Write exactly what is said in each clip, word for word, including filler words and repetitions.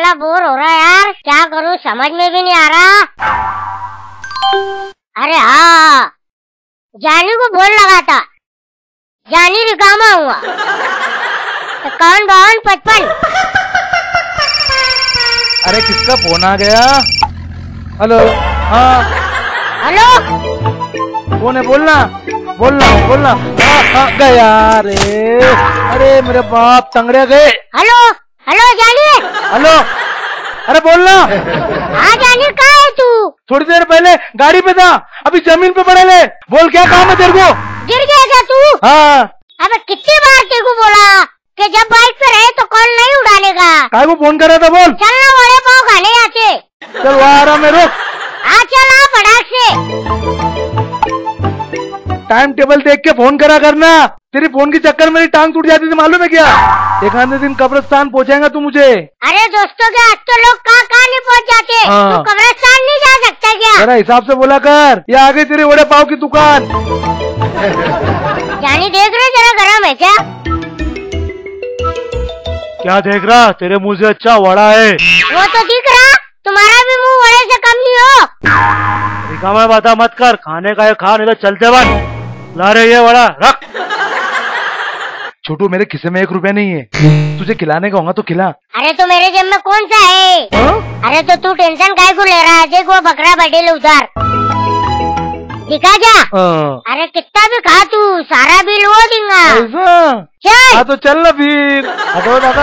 बड़ा बोर हो रहा है यार, क्या करूं समझ में भी नहीं आ रहा। अरे हाँ, जानी को बोल लगा था, जानी रिकामा हुआ। इक्यावन बावन पचपन। अरे किसका फोन आ गया? हेलो। हाँ हेलो, कौन है? बोलना बोलना बोलना। हाँ हाँ गया रे। अरे मेरे बाप तंगड़े गए। हेलो हेलो जानी। हेलो। अरे बोलना। हाँ जानी, कहाँ है तू? थोड़ी देर पहले गाड़ी पे था, अभी जमीन पे पड़े ले। बोल क्या काम है तेरे को? गिर गया क्या तू? हाँ। अबे कितनी बार तेरे को बोला कि जब बाइक पे रहे तो कॉल नहीं उड़ाने का। काय को फोन कर रहा था? बोल। चलना वड़े पाव खाने आते। चल वहाँ आ रहा मैं, रुक। हाँ चल आ फटाक से। टाइम टेबल देख के फोन करा करना। तेरी फोन के चक्कर मेरी टांग टूट जाती थी, मालूम है क्या? एक आधे दिन कब्रिस्तान पहुंचाएगा तू मुझे। अरे दोस्तों के आज तो लोग कहाँ कहाँ नहीं पहुँच जाते। हाँ। तू कब्रिस्तान नहीं जा सकता क्या? जरा हिसाब से बोला कर। ये आ गई तेरी वड़े पाव की दुकान। जानी देख रहे जरा गरम है क्या? क्या देख रहा? तेरे मुंह से अच्छा वड़ा है। वो तो दिख रहा, तुम्हारा भी मुंह वड़े से कम नहीं हो। रिकामा बाता मत कर, खाने का है खा, नहीं तो चलते बन। ला रहे ये वड़ा रख। छोटू मेरे खिसे में एक रुपया नहीं है, तुझे खिलाने का होगा तो खिला। अरे तो मेरे जेब में कौन सा है? हा? अरे तो तू टेंशन काहे को ले रहा है? देख वो बकरा बटेल उधर दिखा जा। हाँ। अरे कितना भी खा तू, सारा बिल वो दूंगा। ऐसा? चल। हाँ तो चल ना फिर। हटो दादा।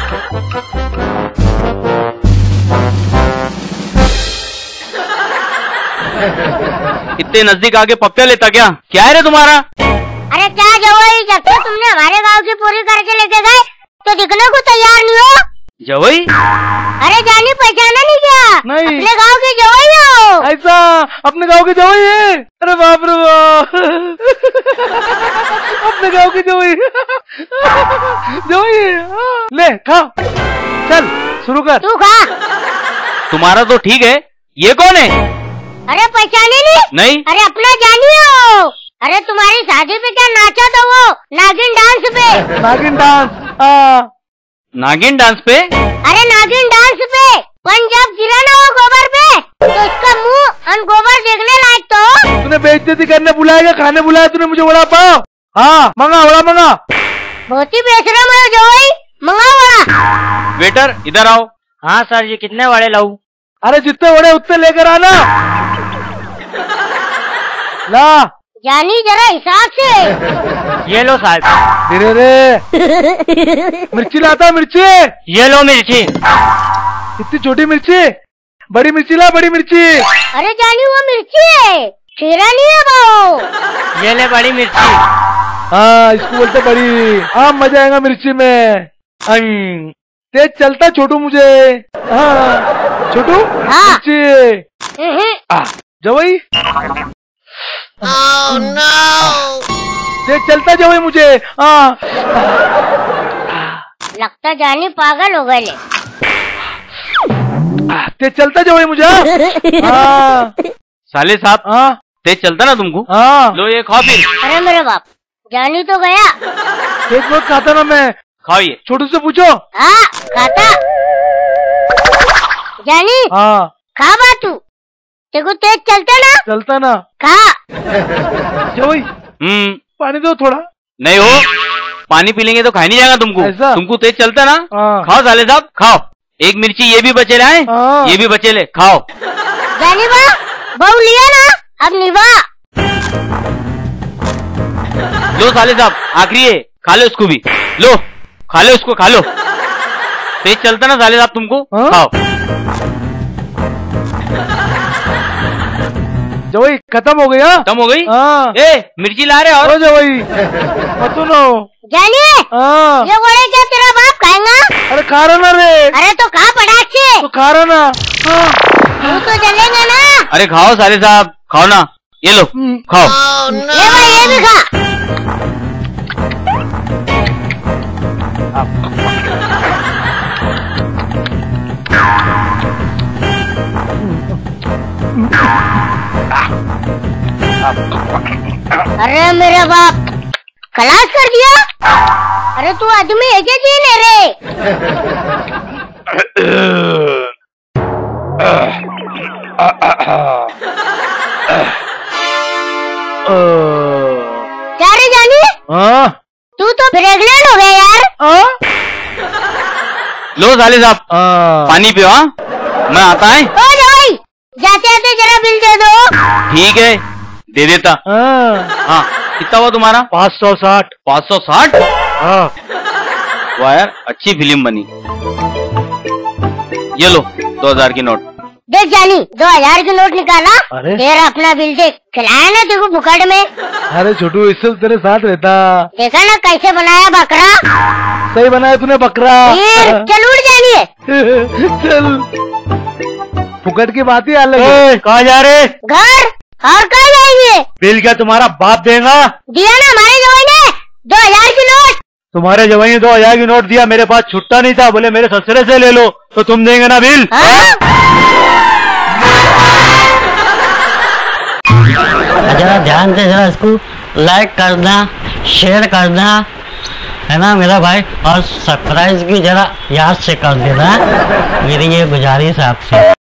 इतने नजदीक आके पप्पिया लेता क्या? क्या है रे तुम्हारा? अरे क्या जवाई, जब से तुमने हमारे गांव की पूरी करके लेके गए तो दिखने को तैयार नहीं हो। जवाई? अरे जानी पहचाना नहीं क्या? नहीं। अपने गांव की जवाई हो। ऐसा? अपने गांव की जवाई है? अरे बाप रे बाप। अपने गांव की जवाई जवाई है। ले खा, चल शुरू कर। तू खा। तुम्हारा तो ठीक है, ये कौन है? अरे पहचाने नहीं? नहीं। अरे अपना जानी हो। अरे तुम्हारी शादी पे क्या नाचा था वो नागिन डांस पे? नागिन डांस? हाँ। नागिन डांस पे? अरे नागिन डांस पे पन जब गिरा ना वो गोबर पे तो उसका मुंह और गोबर देखने लायक तो। तूने बेइज्जती करने बुलाया क्या खाने बुलाया तूने मुझे? वड़ा पाव? हाँ मंगा, वड़ा मंगा। बहुत ही बेशरम है जवाई, मंगा वड़ा। वेटर इधर आओ। हाँ सर जी, कितने वड़े लाऊं? अरे जितने वड़े उतने लेकर आना। ला जानी जरा हिसाब से। ये लो साहब। धीरे रे। मिर्ची लाता, मिर्ची। ये लो मिर्ची। इतनी छोटी मिर्ची? बड़ी मिर्ची ला, बड़ी मिर्ची। अरे जानी वो मिर्ची है, खीरा नहीं है वो। ये ले बड़ी मिर्ची। हाँ इसको बोलते बड़ी। हाँ मजा आएगा मिर्ची में। अं, तेज चलता छोटू मुझे। हाँ छोटू। हाँ। मिर्ची। आ, जवाई। Oh no! तेज चलता जवाई मुझे। हाँ। लगता जानी पागल हो गए। तेज चलता जवाई मुझे। हाँ। साले साहब। हाँ। तेज चलता ना तुमको? हाँ। लो ये खाओ फिर। अरे मेरे बाप, जानी तो गया। तेज बहुत खाता ना मैं। खाओ ये। छोटू से पूछो। हाँ खाता। जानी। हाँ। खा बा तू, तेको तेज चलता ना? चलता ना। खा। जवाई हम्म पानी दो थोड़ा। नहीं हो, पानी पी लेंगे तो खा नहीं जाएगा तुमको। ऐसा? तुमको तेज चलता ना? हाँ। खाओ साले साहब खाओ। एक मिर्ची ये भी बचे लाए। हाँ। ये भी बचे ले, खाओ। जानी बा बहु लिया ना, अब निभा। लो साले साहब आखिरी है, खा लो उसको भी। लो खा लो उसको, खा लो। तेज चलता ना साले साहब तुमको। हाँ? खाओ। जवाई खत्म हो गया। खत्म हो गई? हाँ। ए मिर्ची ला रहे और? जवाई मत लो। जानी। हाँ। ये वड़े क्या तेरा बाप खाएगा? अरे खा रहा ना रे। अरे तो खा पटाख से। तो खा रहा ना। हाँ। तू तो जलेगा ना। अरे खाओ साले साहब, खाओ ना। ये लो खाओ। oh, no. ये भाई ये भी खा। अरे मेरे बाप, खलास कर दिया। अरे तू आदमी है क्या जी ले रे? क्या रे जानी, हाँ तू तो प्रेग्नेंट हो गया यार। हाँ लो साले साहब हाँ। पानी पियो। हाँ मैं आता है। ओ भाई जाते आते जरा बिल दे दो। ठीक है दे देता। हाँ हाँ कितना हुआ तुम्हारा? पाँच सौ साठ। पाँच सौ साठ। हाँ वाह यार अच्छी फिल्म बनी। ये लो दो हजार की नोट। देख जानी, दो हजार की नोट निकाला। अरे? तेरा अपना बिल देख, खिलाया ना देखो भुखड़ में। अरे छोटू इससे तो तेरे साथ रहता। देखा ना कैसे बनाया बकरा। सही बनाया तूने बकरा। फिर चल उड़ जानिए। चल फुकट की बात ही अलग है। ए, कहाँ जा रहे? घर और कहाँ जाएंगे? बिल क्या तुम्हारा बाप देगा? दिया ना हमारे जवाई ने दो हजार की नोट। तुम्हारे जवाई ने दो हजार की नोट दिया, मेरे पास छुट्टा नहीं था, बोले मेरे ससुरे से ले लो, तो तुम देंगे ना बिल? हाँ? जरा ध्यान से जरा इसको लाइक करना, शेयर करना, है ना मेरा भाई, और सब्सक्राइब भी जरा याद से कर देना, मेरी ये गुजारिश है आपसे।